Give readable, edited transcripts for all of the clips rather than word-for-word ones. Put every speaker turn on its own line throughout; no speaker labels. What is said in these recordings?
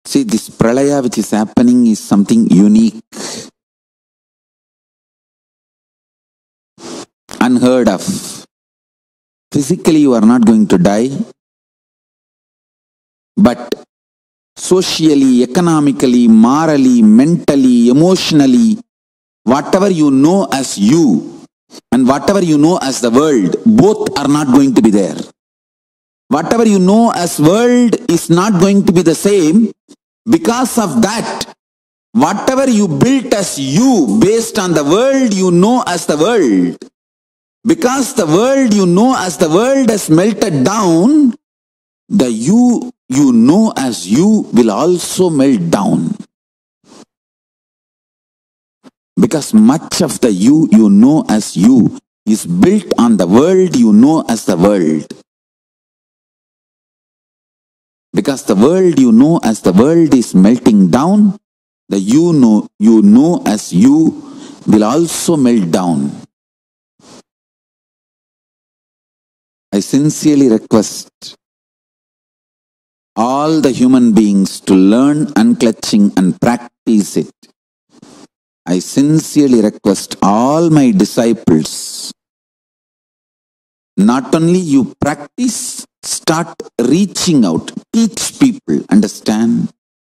See, this pralaya which is happening is something unique, unheard of. Physically, you are not going to die, but socially, economically, morally, mentally, emotionally, whatever you know as you and whatever you know as the world, both are not going to be there. Whatever you know as world is not going to be the same. Because of that, whatever you built as you based on the world you know as the world, because the world you know as the world has melted down, the you know as you will also melt down. Because much of the you know as you is built on the world you know as the world. Because the world you know as the world is melting down, the you know as you will also melt down. I sincerely request all the human beings to learn unclutching and practice it. I sincerely request all my disciples, not only you practice, start reaching out, teach people, understand?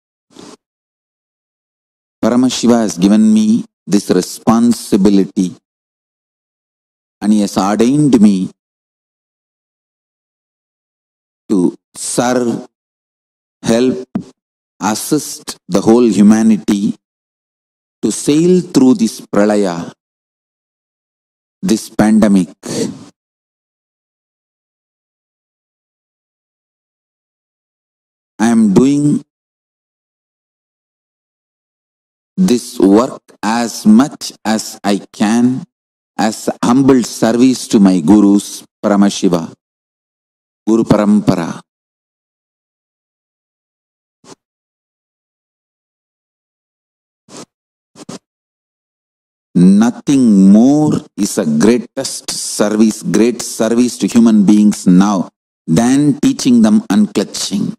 Paramashiva has given me this responsibility and he has ordained me to serve, help, assist the whole humanity to sail through this pralaya, this pandemic. I am doing this work as much as I can as humble service to my gurus, Paramashiva, Guru Parampara. Nothing more is a great service to human beings now than teaching them unclutching.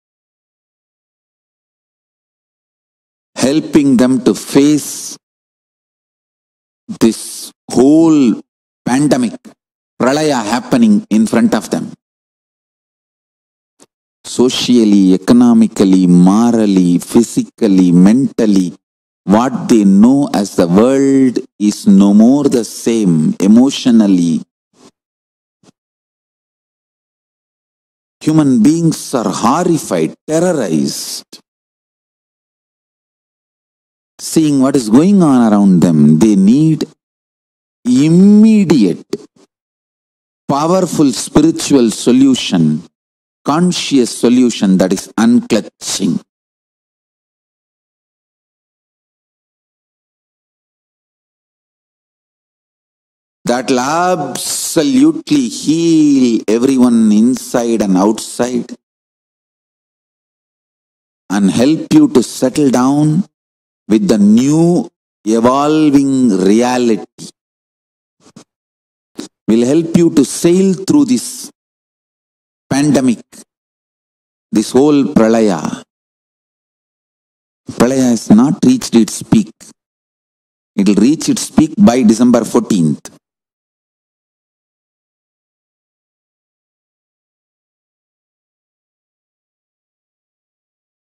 Helping them to face this whole pandemic, pralaya happening in front of them. Socially, economically, morally, physically, mentally, what they know as the world is no more the same. Emotionally, human beings are horrified, terrorized, seeing what is going on around them. They need immediate, powerful spiritual solution, conscious solution, that is unclutching. That will absolutely heal everyone inside and outside and help you to settle down with the new evolving reality. Will help you to sail through this pandemic, this whole pralaya. Pralaya has not reached its peak. It will reach its peak by December 14th.